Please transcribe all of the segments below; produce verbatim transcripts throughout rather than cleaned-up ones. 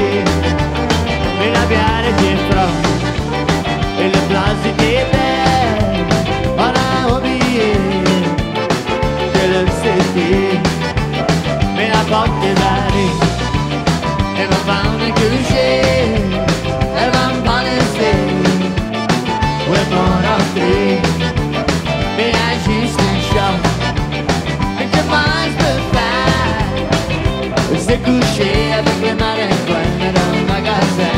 così, mi lambiare dietro e le plasi di te, on a oublié que le c'était, mais la porte est barrée, elle va pas me coucher, elle va me pas laisser, ouais mon entrée, mais il y a juste une chose, et que moi je peux faire, c'est coucher avec les maringouins dans le magasin.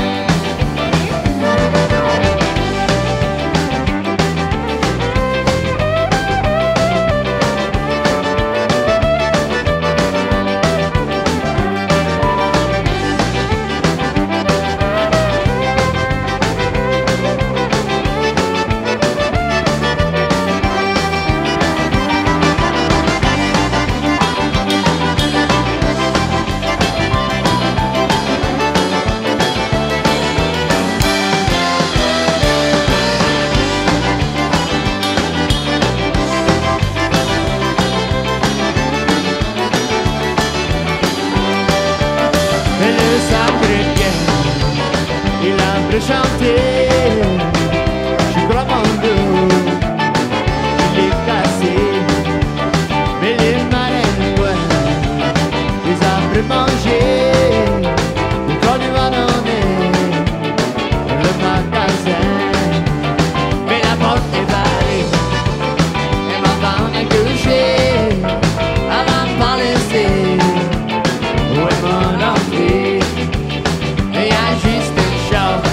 Chanter, je crois mon dos, il est cassé, mais les maringouins, les arbres mangés, quand il va donner le magasin, mais la porte est barrée, et ma femme est couchée, elle va pas laisser, où est mon entrée, et il y a juste une chose.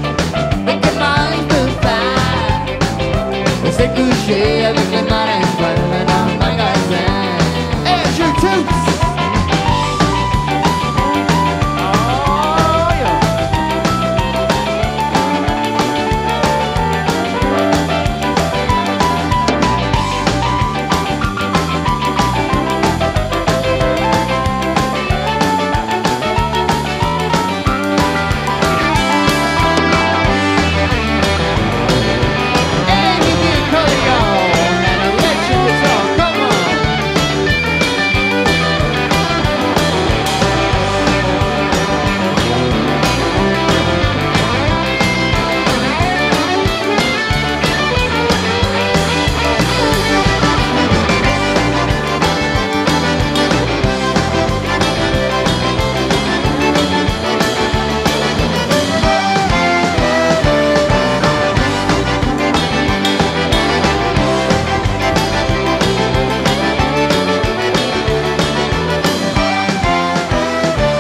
C'est couché avec les maringouins dans le magasin. Hey, je tous! Oh, yeah.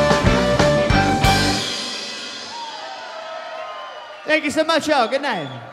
Thank you so much, y'all. Good night.